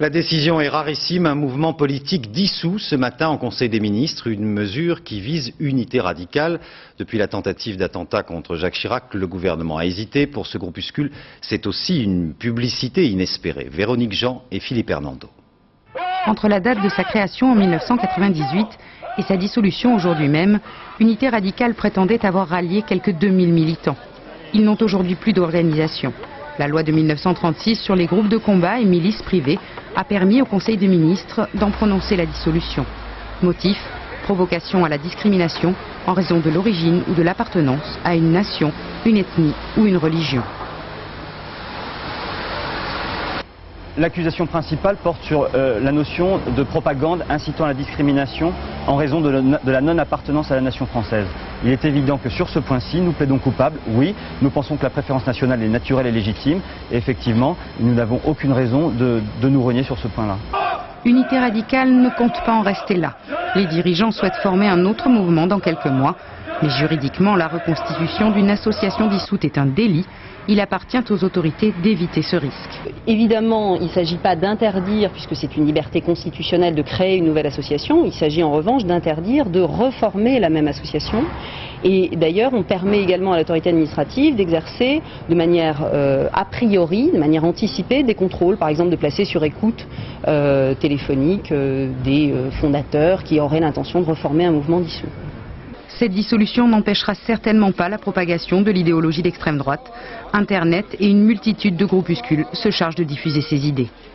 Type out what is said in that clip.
La décision est rarissime, un mouvement politique dissous ce matin en Conseil des ministres, une mesure qui vise Unité radicale. Depuis la tentative d'attentat contre Jacques Chirac, le gouvernement a hésité. Pour ce groupuscule, c'est aussi une publicité inespérée. Véronique Jean et Philippe Hernando. Entre la date de sa création en 1998 et sa dissolution aujourd'hui même, Unité radicale prétendait avoir rallié quelques 2000 militants. Ils n'ont aujourd'hui plus d'organisation. La loi de 1936 sur les groupes de combat et milices privées a permis au Conseil des ministres d'en prononcer la dissolution. Motif, provocation à la discrimination en raison de l'origine ou de l'appartenance à une nation, une ethnie ou une religion. L'accusation principale porte sur la notion de propagande incitant à la discrimination en raison de la non-appartenance à la nation française. Il est évident que sur ce point-ci, nous plaidons coupables. Oui, nous pensons que la préférence nationale est naturelle et légitime. Et effectivement, nous n'avons aucune raison de nous renier sur ce point-là. Unité radicale ne compte pas en rester là. Les dirigeants souhaitent former un autre mouvement dans quelques mois. Mais juridiquement, la reconstitution d'une association dissoute est un délit. Il appartient aux autorités d'éviter ce risque. Évidemment, il ne s'agit pas d'interdire, puisque c'est une liberté constitutionnelle, de créer une nouvelle association. Il s'agit en revanche d'interdire de reformer la même association. Et d'ailleurs, on permet également à l'autorité administrative d'exercer de manière a priori, de manière anticipée, des contrôles, par exemple de placer sur écoute téléphonique des fondateurs qui auraient l'intention de reformer un mouvement dissous. Cette dissolution n'empêchera certainement pas la propagation de l'idéologie d'extrême droite. Internet et une multitude de groupuscules se chargent de diffuser ces idées.